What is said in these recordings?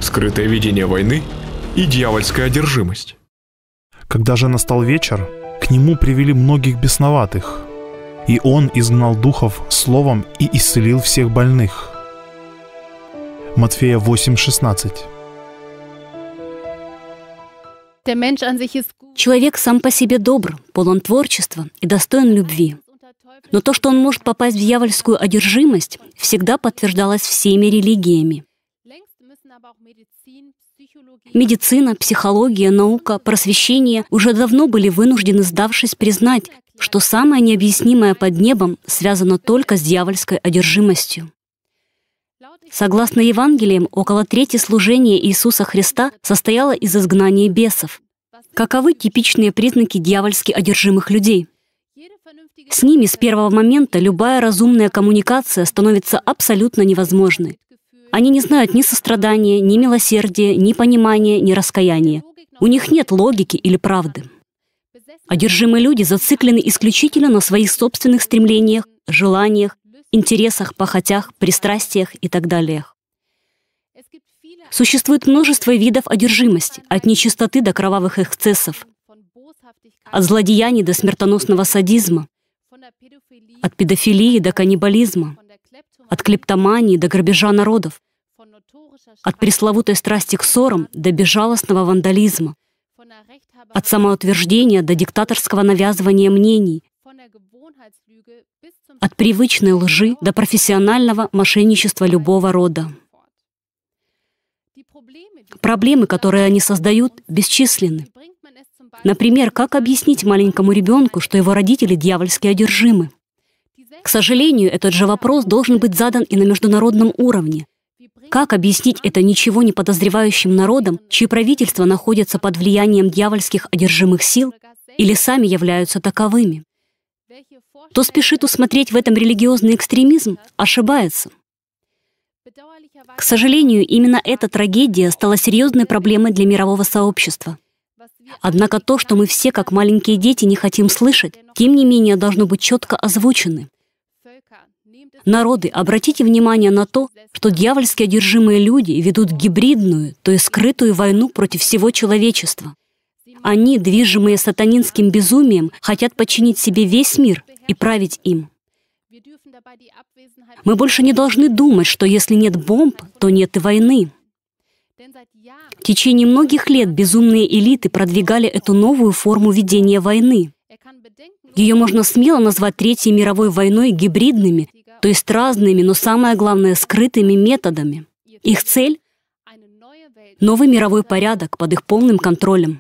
скрытое ведение войны и дьявольская одержимость. Когда же настал вечер, к нему привели многих бесноватых, и он изгнал духов словом и исцелил всех больных. Матфея 8:16. Человек сам по себе добр, полон творчества и достоин любви. Но то, что он может попасть в дьявольскую одержимость, всегда подтверждалось всеми религиями. Медицина, психология, наука, просвещение уже давно были вынуждены, сдавшись, признать, что самое необъяснимое под небом связано только с дьявольской одержимостью. Согласно Евангелиям, около трети служения Иисуса Христа состояло из изгнания бесов. Каковы типичные признаки дьявольски одержимых людей? С ними с первого момента любая разумная коммуникация становится абсолютно невозможной. Они не знают ни сострадания, ни милосердия, ни понимания, ни раскаяния. У них нет логики или правды. Одержимые люди зациклены исключительно на своих собственных стремлениях, желаниях, интересах, похотях, пристрастиях и так далее. Существует множество видов одержимости, от нечистоты до кровавых эксцессов, от злодеяний до смертоносного садизма, от педофилии до каннибализма, от клептомании до грабежа народов, от пресловутой страсти к ссорам до безжалостного вандализма, от самоутверждения до диктаторского навязывания мнений, от привычной лжи до профессионального мошенничества любого рода. Проблемы, которые они создают, бесчисленны. Например, как объяснить маленькому ребенку, что его родители дьявольски одержимы? К сожалению, этот же вопрос должен быть задан и на международном уровне. Как объяснить это ничего не подозревающим народам, чьи правительства находятся под влиянием дьявольских одержимых сил или сами являются таковыми? Кто спешит усмотреть в этом религиозный экстремизм, ошибается. К сожалению, именно эта трагедия стала серьезной проблемой для мирового сообщества. Однако то, что мы все, как маленькие дети, не хотим слышать, тем не менее должно быть четко озвучено. Народы, обратите внимание на то, что дьявольски одержимые люди ведут гибридную, то есть скрытую войну против всего человечества. Они, движимые сатанинским безумием, хотят подчинить себе весь мир и править им. Мы больше не должны думать, что если нет бомб, то нет и войны. В течение многих лет безумные элиты продвигали эту новую форму ведения войны. Ее можно смело назвать Третьей мировой войной гибридными, то есть разными, но самое главное, скрытыми методами. Их цель — новый мировой порядок под их полным контролем.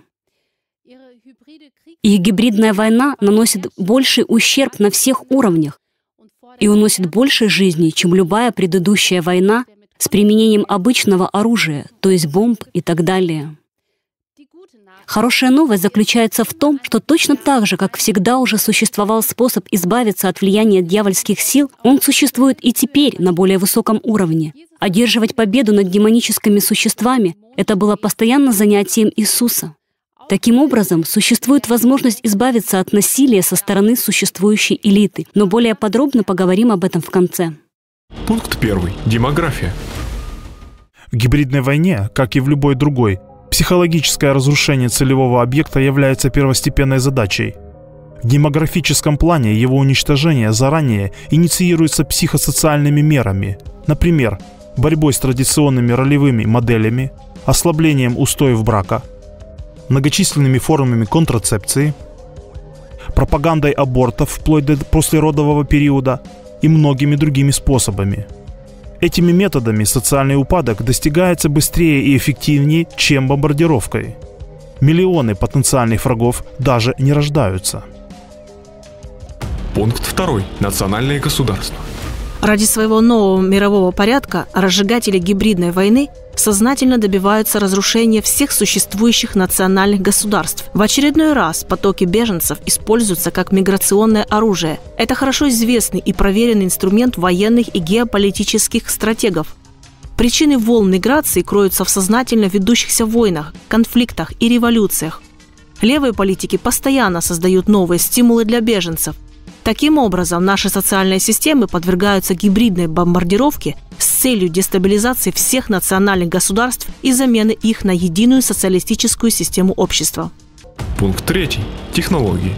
Их гибридная война наносит больший ущерб на всех уровнях и уносит больше жизней, чем любая предыдущая война с применением обычного оружия, то есть бомб и так далее. Хорошая новость заключается в том, что точно так же, как всегда уже существовал способ избавиться от влияния дьявольских сил, он существует и теперь на более высоком уровне. Одерживать победу над демоническими существами — это было постоянно занятием Иисуса. Таким образом, существует возможность избавиться от насилия со стороны существующей элиты, но более подробно поговорим об этом в конце. Пункт 1. Демография. В гибридной войне, как и в любой другой, психологическое разрушение целевого объекта является первостепенной задачей. В демографическом плане его уничтожение заранее инициируется психосоциальными мерами, например, борьбой с традиционными ролевыми моделями, ослаблением устоев брака, многочисленными формами контрацепции, пропагандой абортов вплоть до послеродового периода и многими другими способами. Этими методами социальный упадок достигается быстрее и эффективнее, чем бомбардировкой. Миллионы потенциальных врагов даже не рождаются. Пункт 2. Национальные государства. Ради своего нового мирового порядка разжигатели гибридной войны сознательно добиваются разрушения всех существующих национальных государств. В очередной раз потоки беженцев используются как миграционное оружие. Это хорошо известный и проверенный инструмент военных и геополитических стратегов. Причины волн миграции кроются в сознательно ведущихся войнах, конфликтах и революциях. Левые политики постоянно создают новые стимулы для беженцев. Таким образом, наши социальные системы подвергаются гибридной бомбардировке с целью дестабилизации всех национальных государств и замены их на единую социалистическую систему общества. Пункт 3. Технологии.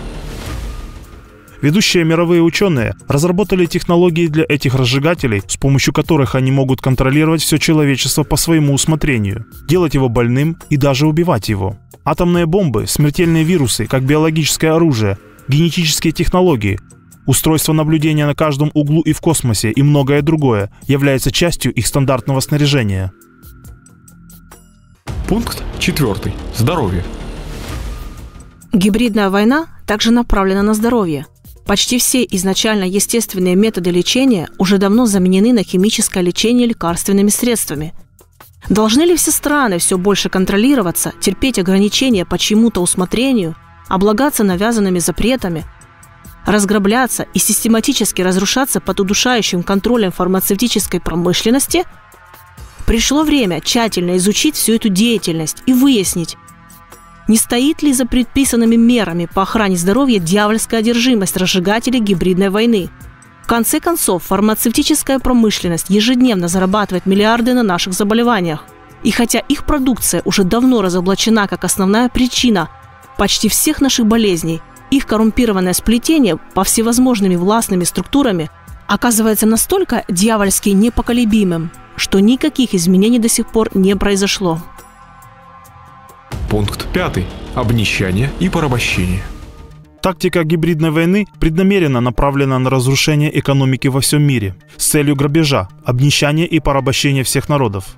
Ведущие мировые ученые разработали технологии для этих разжигателей, с помощью которых они могут контролировать все человечество по своему усмотрению, делать его больным и даже убивать его. Атомные бомбы, смертельные вирусы, как биологическое оружие, генетические технологии, устройство наблюдения на каждом углу и в космосе и многое другое является частью их стандартного снаряжения. Пункт 4. Здоровье. Гибридная война также направлена на здоровье. Почти все изначально естественные методы лечения уже давно заменены на химическое лечение лекарственными средствами. Должны ли все страны все больше контролироваться, терпеть ограничения по чьему-то усмотрению, облагаться навязанными запретами, разграбляться и систематически разрушаться под удушающим контролем фармацевтической промышленности? Пришло время тщательно изучить всю эту деятельность и выяснить, не стоит ли за предписанными мерами по охране здоровья дьявольская одержимость разжигателей гибридной войны. В конце концов, фармацевтическая промышленность ежедневно зарабатывает миллиарды на наших заболеваниях. И хотя их продукция уже давно разоблачена как основная причина почти всех наших болезней, их коррумпированное сплетение по всевозможными властными структурами оказывается настолько дьявольски непоколебимым, что никаких изменений до сих пор не произошло. Пункт 5. Обнищание и порабощение. Тактика гибридной войны преднамеренно направлена на разрушение экономики во всем мире с целью грабежа, обнищания и порабощения всех народов.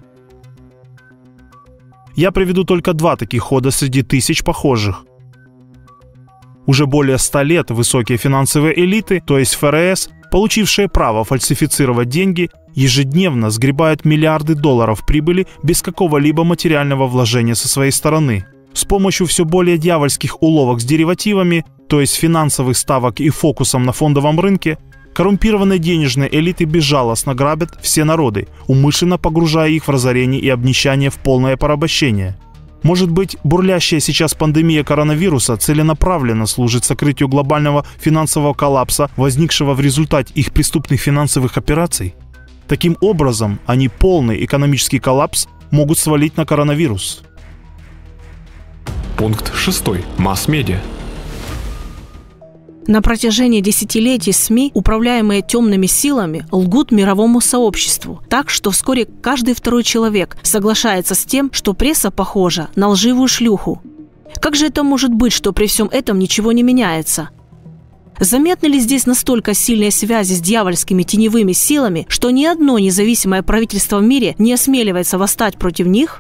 Я приведу только 2 таких хода среди тысяч похожих. Уже более 100 лет высокие финансовые элиты, то есть ФРС, получившие право фальсифицировать деньги, ежедневно сгребают миллиарды долларов прибыли без какого-либо материального вложения со своей стороны. С помощью все более дьявольских уловок с деривативами, то есть финансовых ставок и фокусом на фондовом рынке, коррумпированные денежные элиты безжалостно грабят все народы, умышленно погружая их в разорение и обнищание в полное порабощение. Может быть, бурлящая сейчас пандемия коронавируса целенаправленно служит сокрытию глобального финансового коллапса, возникшего в результате их преступных финансовых операций? Таким образом, они полный экономический коллапс могут свалить на коронавирус. Пункт 6. Масс-медиа. На протяжении десятилетий СМИ, управляемые темными силами, лгут мировому сообществу, так что вскоре каждый второй человек соглашается с тем, что пресса похожа на лживую шлюху. Как же это может быть, что при всем этом ничего не меняется? Заметны ли здесь настолько сильные связи с дьявольскими теневыми силами, что ни одно независимое правительство в мире не осмеливается восстать против них?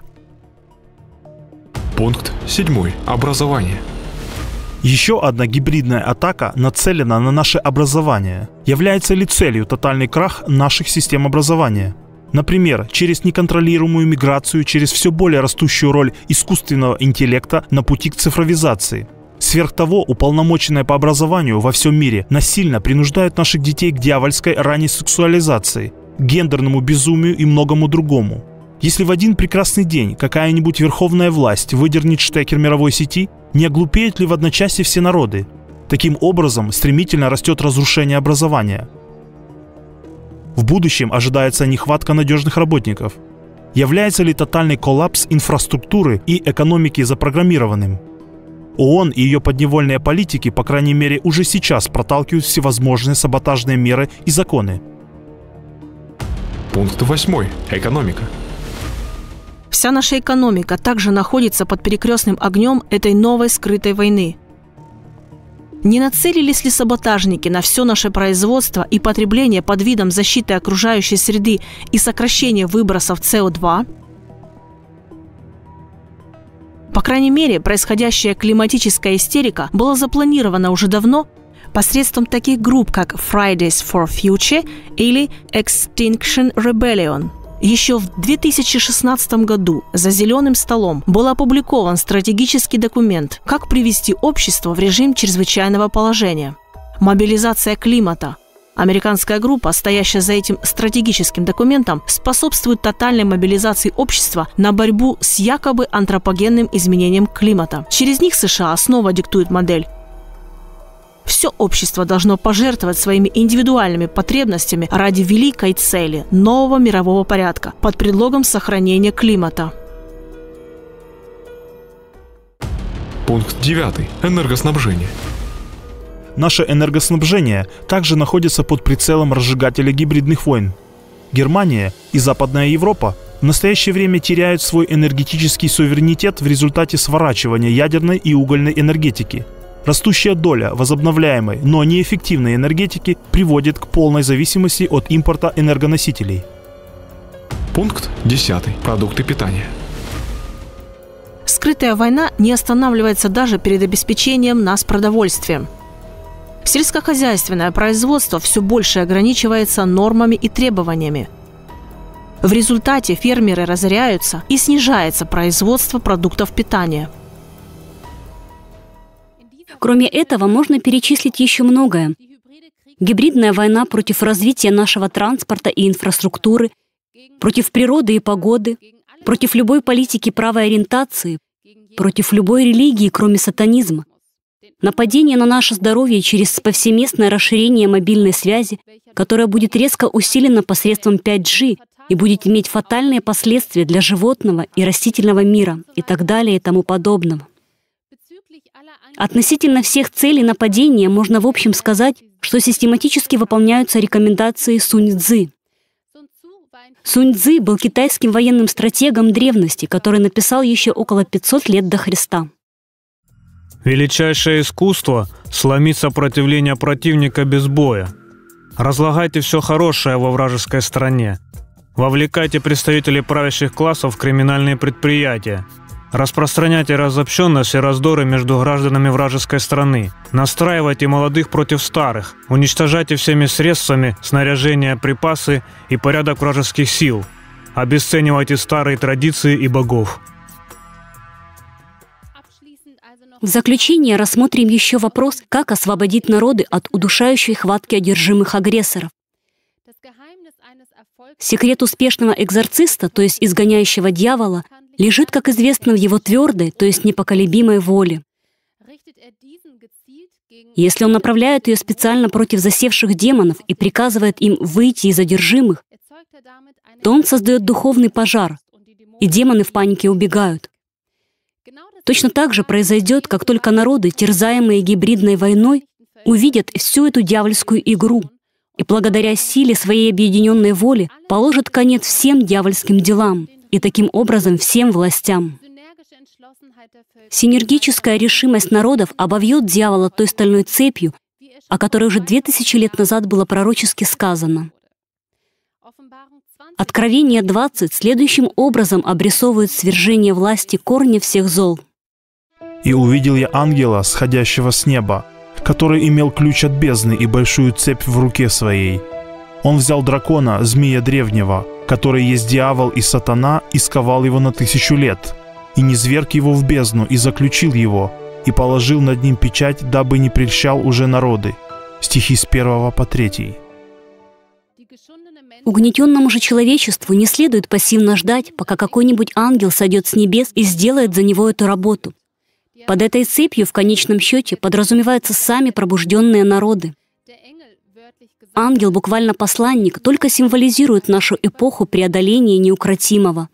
Пункт 7. Образование. Еще одна гибридная атака нацелена на наше образование. Является ли целью тотальный крах наших систем образования? Например, через неконтролируемую миграцию, через все более растущую роль искусственного интеллекта на пути к цифровизации. Сверх того, уполномоченные по образованию во всем мире насильно принуждают наших детей к дьявольской ранней сексуализации, к гендерному безумию и многому другому. Если в один прекрасный день какая-нибудь верховная власть выдернет штекер мировой сети, не оглупеют ли в одночасье все народы? Таким образом, стремительно растет разрушение образования. В будущем ожидается нехватка надежных работников. Является ли тотальный коллапс инфраструктуры и экономики запрограммированным? ООН и ее подневольные политики, по крайней мере, уже сейчас проталкивают всевозможные саботажные меры и законы. Пункт 8. Экономика. Вся наша экономика также находится под перекрестным огнем этой новой скрытой войны. Не нацелились ли саботажники на все наше производство и потребление под видом защиты окружающей среды и сокращения выбросов СО2? По крайней мере, происходящая климатическая истерика была запланирована уже давно посредством таких групп, как Fridays for Future или Extinction Rebellion. Еще в 2016 году за зеленым столом был опубликован стратегический документ «Как привести общество в режим чрезвычайного положения. Мобилизация климата». Американская группа, стоящая за этим стратегическим документом, способствует тотальной мобилизации общества на борьбу с якобы антропогенным изменением климата. Через них США снова диктуют модель. Все общество должно пожертвовать своими индивидуальными потребностями ради великой цели нового мирового порядка под предлогом сохранения климата. Пункт 9. Энергоснабжение. Наше энергоснабжение также находится под прицелом разжигателя гибридных войн. Германия и Западная Европа в настоящее время теряют свой энергетический суверенитет в результате сворачивания ядерной и угольной энергетики. Растущая доля возобновляемой, но неэффективной энергетики приводит к полной зависимости от импорта энергоносителей. Пункт 10. Продукты питания. Скрытая война не останавливается даже перед обеспечением нас продовольствием. Сельскохозяйственное производство все больше ограничивается нормами и требованиями. В результате фермеры разоряются и снижается производство продуктов питания. Кроме этого, можно перечислить еще многое. Гибридная война против развития нашего транспорта и инфраструктуры, против природы и погоды, против любой политики правой ориентации, против любой религии, кроме сатанизма. Нападение на наше здоровье через повсеместное расширение мобильной связи, которое будет резко усилено посредством 5G и будет иметь фатальные последствия для животного и растительного мира и так далее и тому подобного. Относительно всех целей нападения можно в общем сказать, что систематически выполняются рекомендации Сунь-Цзы. Сунь-Цзы был китайским военным стратегом древности, который написал еще около 500 лет до Христа. Величайшее искусство – сломить сопротивление противника без боя. Разлагайте все хорошее во вражеской стране. Вовлекайте представителей правящих классов в криминальные предприятия. Распространяйте разобщенность и раздоры между гражданами вражеской страны. Настраивайте молодых против старых. Уничтожайте всеми средствами снаряжение, припасы и порядок вражеских сил. Обесценивайте старые традиции и богов. В заключение рассмотрим еще вопрос, как освободить народы от удушающей хватки одержимых агрессоров. Секрет успешного экзорциста, то есть изгоняющего дьявола, лежит, как известно, в его твердой, то есть непоколебимой воле. Если он направляет ее специально против засевших демонов и приказывает им выйти из одержимых, то он создает духовный пожар, и демоны в панике убегают. Точно так же произойдет, как только народы, терзаемые гибридной войной, увидят всю эту дьявольскую игру и благодаря силе своей объединенной воли положат конец всем дьявольским делам и таким образом всем властям. Синергическая решимость народов обовьет дьявола той стальной цепью, о которой уже 2000 лет назад было пророчески сказано. Откровение 20 следующим образом обрисовывает свержение власти корня всех зол. «И увидел я ангела, сходящего с неба, который имел ключ от бездны и большую цепь в руке своей. Он взял дракона, змея древнего, который есть дьявол и сатана, и сковал его на 1000 лет, и низверг его в бездну, и заключил его, и положил над ним печать, дабы не прельщал уже народы». Стихи с 1 по 3. Угнетенному же человечеству не следует пассивно ждать, пока какой-нибудь ангел сойдет с небес и сделает за него эту работу. Под этой цепью в конечном счете подразумеваются сами пробужденные народы. Ангел, буквально посланник, только символизирует нашу эпоху преодоления неукротимого.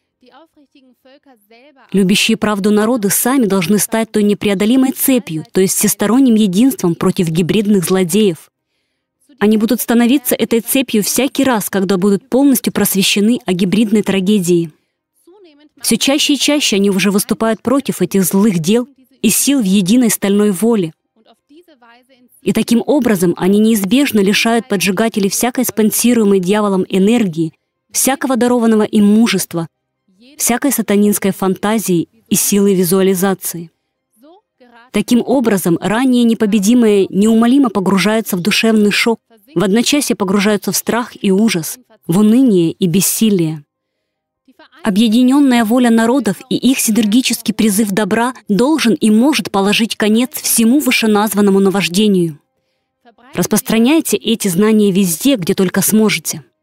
Любящие правду народы сами должны стать той непреодолимой цепью, то есть всесторонним единством против гибридных злодеев. Они будут становиться этой цепью всякий раз, когда будут полностью просвещены о гибридной трагедии. Все чаще и чаще они уже выступают против этих злых дел и сил в единой стальной воле. И таким образом они неизбежно лишают поджигателей всякой спонсируемой дьяволом энергии, всякого дарованного им мужества, всякой сатанинской фантазии и силы визуализации. Таким образом, ранее непобедимые неумолимо погружаются в душевный шок, в одночасье погружаются в страх и ужас, в уныние и бессилие. Объединенная воля народов и их синергический призыв добра должен и может положить конец всему вышеназванному наваждению. Распространяйте эти знания везде, где только сможете.